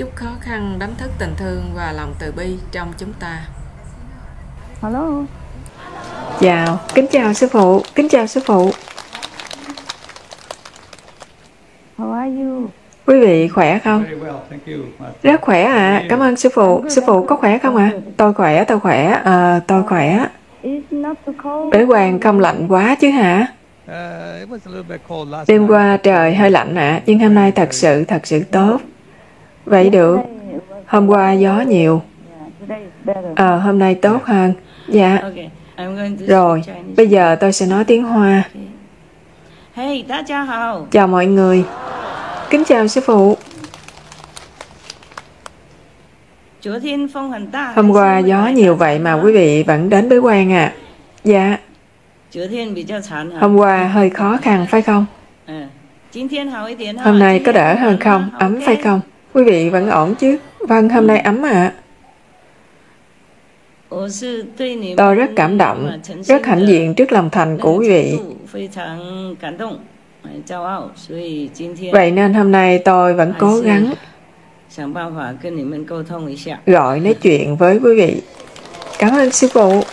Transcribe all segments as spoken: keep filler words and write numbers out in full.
Chút khó khăn đánh thức tình thương và lòng từ bi trong chúng ta. Hello. Chào, kính chào sư phụ, kính chào sư phụ. How are you? Quý vị khỏe không? Rất khỏe ạ, à. Cảm ơn sư phụ. Sư phụ có khỏe không ạ? À? Tôi khỏe, tôi khỏe, à, tôi khỏe. Bế quan không lạnh quá chứ hả? Đêm qua trời hơi lạnh ạ, à, nhưng hôm nay thật sự, thật sự tốt. Vậy được. Hôm qua gió nhiều. Ờ, à, hôm nay tốt hơn. Dạ. Rồi, bây giờ tôi sẽ nói tiếng Hoa. Chào mọi người. Kính chào sư phụ. Hôm qua gió nhiều vậy mà quý vị vẫn đến bế quan à? Dạ. Hôm qua hơi khó khăn phải không? Hôm nay có đỡ hơn không? Ấm phải không? Quý vị vẫn ổn chứ? Vâng, hôm nay ấm ạ. À. Tôi rất cảm động, rất hãnh diện trước lòng thành của quý vị. Vậy nên hôm nay tôi vẫn cố gắng gọi nói chuyện với quý vị. Cảm ơn sư phụ.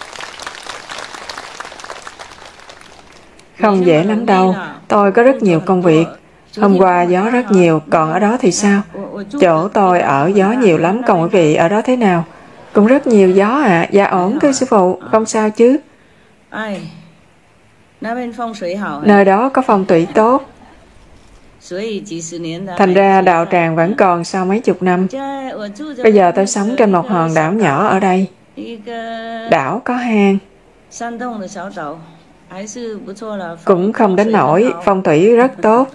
Không dễ lắm đâu, tôi có rất nhiều công việc. Hôm qua gió rất nhiều, còn ở đó thì sao? Chỗ tôi ở gió nhiều lắm, còn quý vị ở đó thế nào? Cũng rất nhiều gió ạ. À. Dạ ổn thưa sư phụ, không sao chứ. Nơi đó có phong thủy tốt. Thành ra đạo tràng vẫn còn sau mấy chục năm. Bây giờ tôi sống trên một hòn đảo nhỏ ở đây. Đảo có hang. Cũng không đến nổi, phong thủy rất tốt.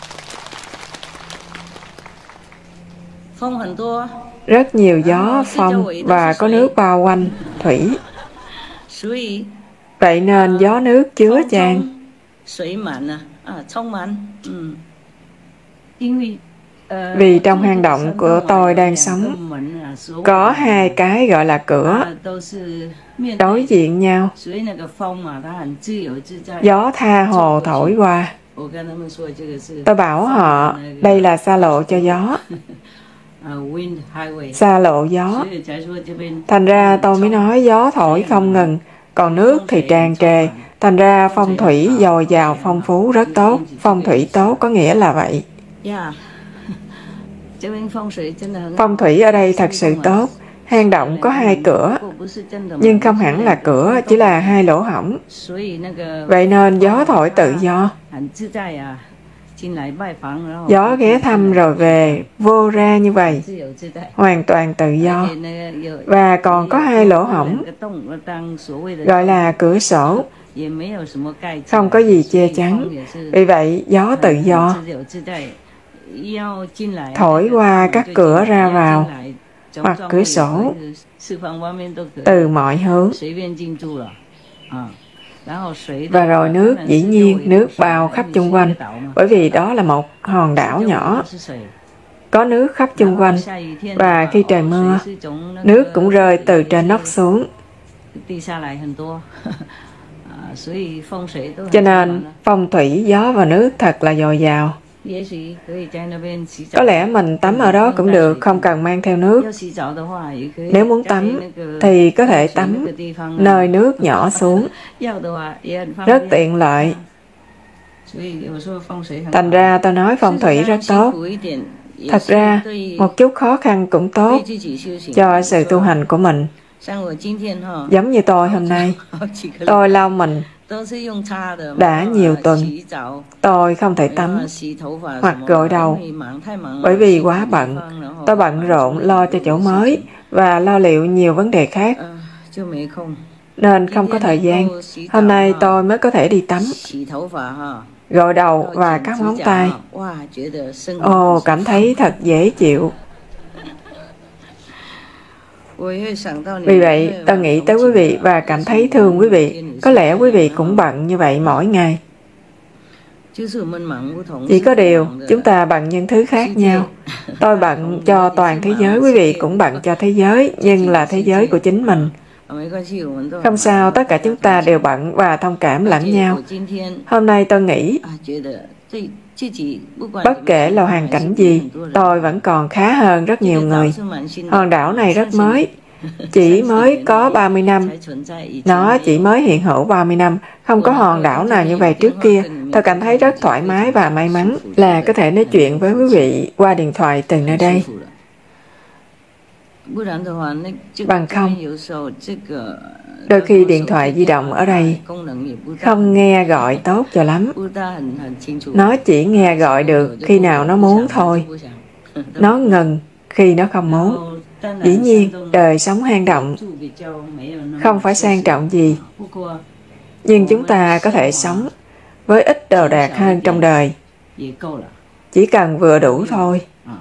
Rất nhiều gió, phong và có nước bao quanh, thủy. Vậy nên gió nước chứa chan. Vì trong hang động của tôi đang sống, có hai cái gọi là cửa, đối diện nhau. Gió tha hồ thổi qua. Tôi bảo họ, đây là xa lộ cho gió. Xa lộ gió. Thành ra tôi mới nói gió thổi không ngừng, còn nước thì tràn trề. Thành ra phong thủy dồi dào phong phú rất tốt. Phong thủy tốt có nghĩa là vậy. Phong thủy ở đây thật sự tốt. Hang động có hai cửa, nhưng không hẳn là cửa, chỉ là hai lỗ hổng. Vậy nên gió thổi tự do. Gió ghé thăm rồi về, vô ra như vậy, hoàn toàn tự do. Và còn có hai lỗ hổng, gọi là cửa sổ, không có gì che chắn. Vì vậy, gió tự do thổi qua các cửa ra vào, hoặc cửa sổ, từ mọi hướng. Và rồi nước, dĩ nhiên, nước bao khắp chung quanh, bởi vì đó là một hòn đảo nhỏ. Có nước khắp chung quanh, và khi trời mưa, nước cũng rơi từ trên nóc xuống. Cho nên, phong thủy, gió và nước thật là dồi dào. Có lẽ mình tắm ở đó cũng được, không cần mang theo nước. Nếu muốn tắm thì có thể tắm nơi nước nhỏ xuống. Rất tiện lợi. Thành ra tôi nói phong thủy rất tốt. Thật ra, một chút khó khăn cũng tốt cho sự tu hành của mình. Giống như tôi hôm nay, tôi lau mình đã nhiều tuần, tôi không thể tắm hoặc gội đầu, bởi vì quá bận. Tôi bận rộn lo cho chỗ mới và lo liệu nhiều vấn đề khác, nên không có thời gian. Hôm nay tôi mới có thể đi tắm, gội đầu và các ngón tay. Ồ, cảm thấy thật dễ chịu. Vì vậy, tôi nghĩ tới quý vị và cảm thấy thương quý vị. Có lẽ quý vị cũng bận như vậy mỗi ngày. Chỉ có điều, chúng ta bận những thứ khác nhau. Tôi bận cho toàn thế giới, quý vị cũng bận cho thế giới, nhưng là thế giới của chính mình. Không sao, tất cả chúng ta đều bận và thông cảm lẫn nhau. Hôm nay tôi nghĩ Bất kể là hoàn cảnh gì, tôi vẫn còn khá hơn rất nhiều người. Hòn đảo này rất mới, chỉ mới có ba mươi năm. Nó chỉ mới hiện hữu ba mươi năm, không có hòn đảo nào như vậy trước kia. Tôi cảm thấy rất thoải mái và may mắn là có thể nói chuyện với quý vị qua điện thoại từ nơi đây. Bằng không, đôi khi điện thoại di động ở đây không nghe gọi tốt cho lắm. Nó chỉ nghe gọi được khi nào nó muốn thôi. Nó ngừng khi nó không muốn. Dĩ nhiên, đời sống hang động không phải sang trọng gì. Nhưng chúng ta có thể sống với ít đồ đạc hơn trong đời. Chỉ cần vừa đủ thôi.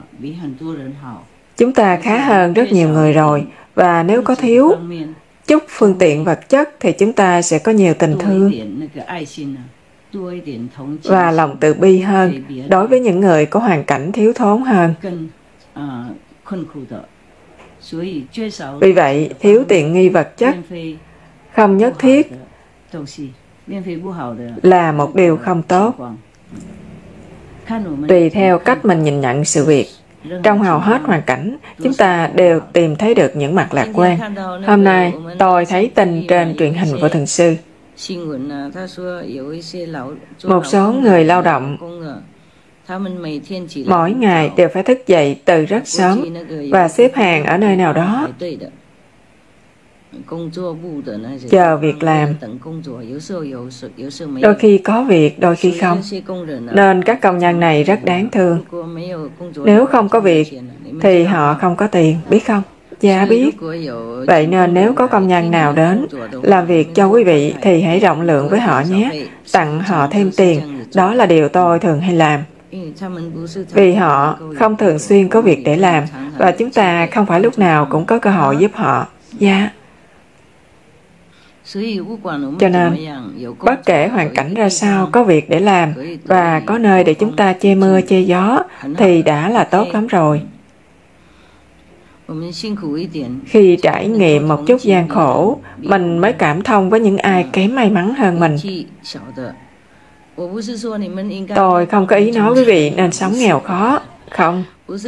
Chúng ta khá hơn rất nhiều người rồi. Và nếu có thiếu chút phương tiện vật chất thì chúng ta sẽ có nhiều tình thương và lòng từ bi hơn đối với những người có hoàn cảnh thiếu thốn hơn. Vì vậy, thiếu tiện nghi vật chất không nhất thiết là một điều không tốt. Tùy theo cách mình nhìn nhận sự việc, trong hầu hết hoàn cảnh, chúng ta đều tìm thấy được những mặt lạc quan. Hôm nay, tôi thấy tin trên truyền hình của Thượng sư. Một số người lao động mỗi ngày đều phải thức dậy từ rất sớm và xếp hàng ở nơi nào đó chờ việc làm. Đôi khi có việc, đôi khi không. Nên các công nhân này rất đáng thương. Nếu không có việc thì họ không có tiền, biết không? Dạ biết. Vậy nên nếu có công nhân nào đến làm việc cho quý vị thì hãy rộng lượng với họ nhé. Tặng họ thêm tiền. Đó là điều tôi thường hay làm. Vì họ không thường xuyên có việc để làm và chúng ta không phải lúc nào cũng có cơ hội giúp họ. Dạ. Cho nên, bất kể hoàn cảnh ra sao, có việc để làm và có nơi để chúng ta che mưa, che gió thì đã là tốt lắm rồi. Khi trải nghiệm một chút gian khổ, mình mới cảm thông với những ai kém may mắn hơn mình. Tôi không có ý nói quý vị nên sống nghèo khó. Không.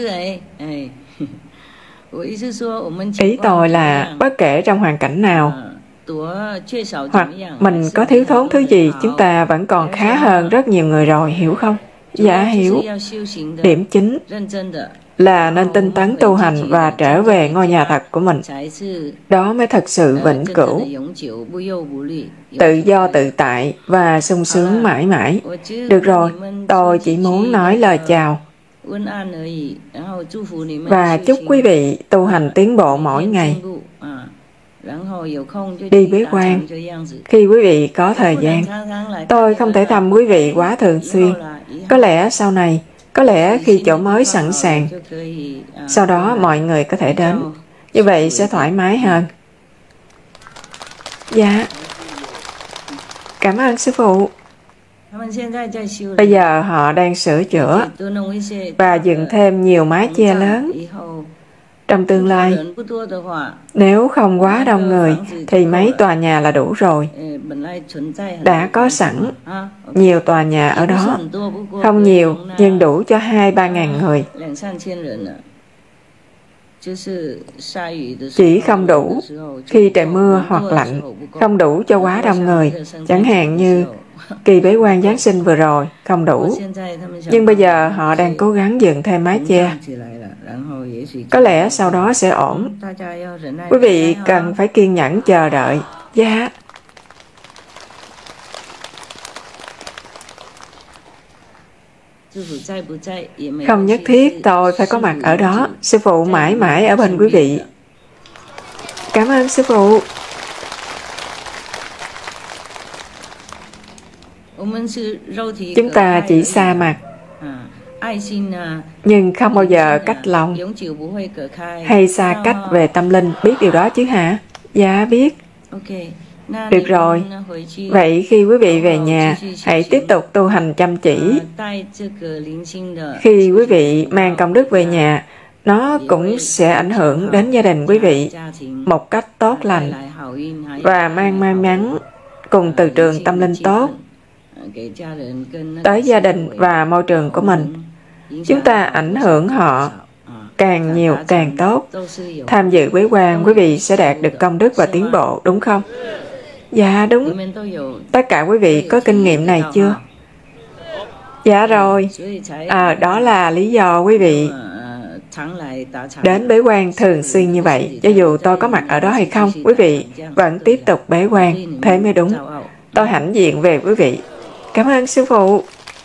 Ý tôi là bất kể trong hoàn cảnh nào, hoặc mình có thiếu thốn thứ gì, chúng ta vẫn còn khá hơn rất nhiều người rồi, hiểu không? Dạ hiểu. Điểm chính là nên tinh tấn tu hành và trở về ngôi nhà thật của mình. Đó mới thật sự vĩnh cửu, tự do tự tại và sung sướng mãi mãi. Được rồi, tôi chỉ muốn nói lời chào và chúc quý vị tu hành tiến bộ mỗi ngày. Đi bế quan khi quý vị có thời gian. Tôi không thể thăm quý vị quá thường xuyên. Có lẽ sau này, có lẽ khi chỗ mới sẵn sàng, sau đó mọi người có thể đến. Như vậy sẽ thoải mái hơn. Dạ. Cảm ơn sư phụ. Bây giờ họ đang sửa chữa và dựng thêm nhiều mái che lớn. Trong tương lai, nếu không quá đông người, thì mấy tòa nhà là đủ rồi. Đã có sẵn nhiều tòa nhà ở đó. Không nhiều, nhưng đủ cho hai ba ngàn người. Chỉ không đủ khi trời mưa hoặc lạnh, không đủ cho quá đông người. Chẳng hạn như kỳ bế quan Giáng sinh vừa rồi, không đủ. Nhưng bây giờ họ đang cố gắng dựng thêm mái che. Có lẽ sau đó sẽ ổn. Quý vị cần phải kiên nhẫn chờ đợi. Dạ. Không nhất thiết tôi phải có mặt ở đó. Sư phụ mãi mãi ở bên quý vị. Cảm ơn sư phụ. Chúng ta chỉ xa mặt, nhưng không bao giờ cách lòng hay xa cách về tâm linh. Biết điều đó chứ hả? Dạ biết. Được rồi. Vậy khi quý vị về nhà, hãy tiếp tục tu hành chăm chỉ. Khi quý vị mang công đức về nhà, nó cũng sẽ ảnh hưởng đến gia đình quý vị một cách tốt lành và mang may mắn cùng từ trường tâm linh tốt tới gia đình và môi trường của mình. Chúng ta ảnh hưởng họ càng nhiều càng tốt. Tham dự bế quan, quý vị sẽ đạt được công đức và tiến bộ, đúng không? Dạ đúng. Tất cả quý vị có kinh nghiệm này chưa? Dạ rồi. À, đó là lý do quý vị đến bế quan thường xuyên như vậy. Cho dù tôi có mặt ở đó hay không, quý vị vẫn tiếp tục bế quan. Thế mới đúng. Tôi hãnh diện về quý vị. Cảm ơn sư phụ.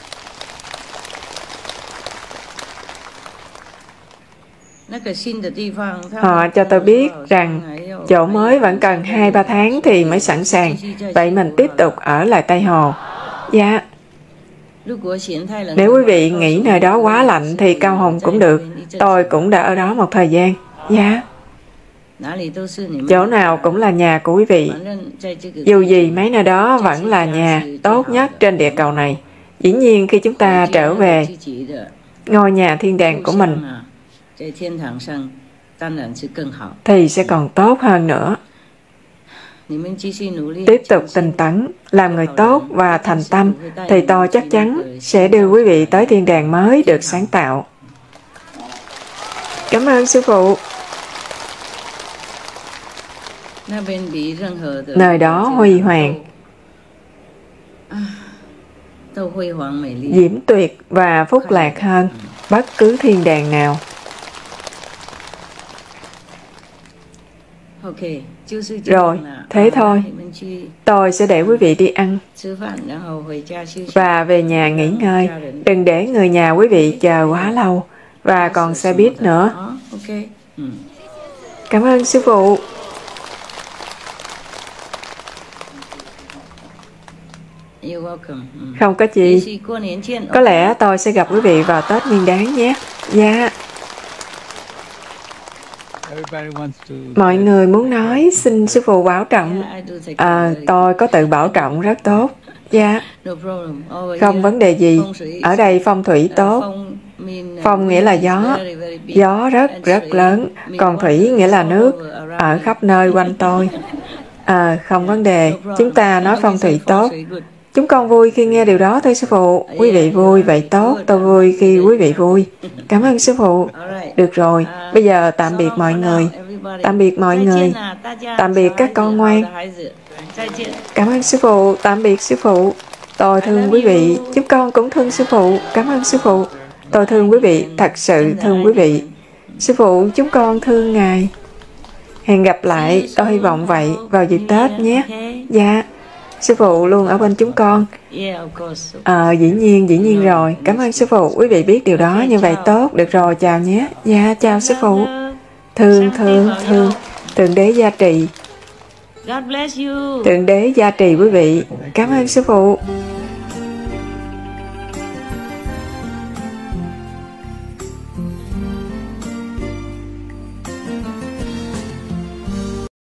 Họ cho tôi biết rằng chỗ mới vẫn cần hai ba tháng thì mới sẵn sàng. Vậy mình tiếp tục ở lại Tây Hồ. Dạ. Nếu quý vị nghĩ nơi đó quá lạnh thì Cao Hùng cũng được. Tôi cũng đã ở đó một thời gian. Dạ. Chỗ nào cũng là nhà của quý vị. Dù gì mấy nơi đó vẫn là nhà tốt nhất trên địa cầu này. Dĩ nhiên khi chúng ta trở về ngôi nhà thiên đàng của mình thì sẽ còn tốt hơn nữa. Tiếp tục tinh tấn, làm người tốt và thành tâm thì tôi chắc chắn sẽ đưa quý vị tới thiên đàng mới được sáng tạo. Cảm ơn sư phụ. Nơi đó huy hoàng, diễm tuyệt và phúc lạc hơn bất cứ thiên đàng nào. Rồi, thế thôi. Tôi sẽ để quý vị đi ăn và về nhà nghỉ ngơi. Đừng để người nhà quý vị chờ quá lâu và còn xe buýt nữa. Cảm ơn sư phụ. Không có gì. Có lẽ tôi sẽ gặp quý vị vào Tết Nguyên Đán nhé. Dạ. Mọi người muốn nói xin sư phụ bảo trọng. À, tôi có tự bảo trọng rất tốt. Dạ. Không vấn đề gì. Ở đây phong thủy tốt. Phong nghĩa là gió. Gió rất rất lớn. Còn thủy nghĩa là nước ở khắp nơi quanh tôi. À, không vấn đề. Chúng ta nói phong thủy tốt. Chúng con vui khi nghe điều đó thôi sư phụ. Quý vị vui, vậy tốt. Tôi vui khi quý vị vui. Cảm ơn sư phụ. Được rồi, bây giờ tạm biệt mọi người. Tạm biệt mọi người. Tạm biệt các con ngoan. Cảm ơn sư phụ. Tạm biệt sư phụ. Tôi thương quý vị. Chúng con cũng thương sư phụ. Cảm ơn sư phụ. Tôi thương quý vị. Thật sự thương quý vị. Sư phụ, chúng con thương Ngài. Hẹn gặp lại. Tôi hy vọng vậy vào dịp Tết nhé. Dạ. Sư phụ luôn ở bên chúng con. Ờ, dĩ nhiên, dĩ nhiên rồi. Cảm ơn sư phụ. Quý vị biết điều đó, như vậy tốt. Được rồi, chào nhé. Dạ, chào sư phụ. Thương, thương, thương. Thượng đế gia trì. Thượng đế gia trì quý vị. Cảm ơn sư phụ.